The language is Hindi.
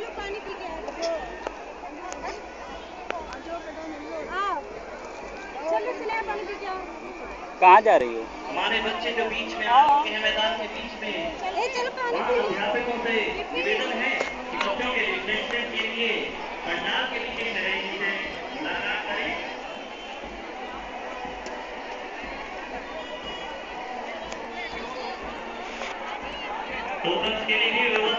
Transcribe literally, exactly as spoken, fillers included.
चलो पानी पी के आओ। चलो चले पानी पी के आओ। कहाँ जा रही हो? हमारे बच्चे जो बीच में आ चुके हैं मैदान के बीच में, ए चलो पानी पी लो। अध्यापकों से निवेदन है कि बच्चों के रिफ्रेशमेंट के लिए पंडाल के नीचे खड़े लगा करें। टोटल्स के लिए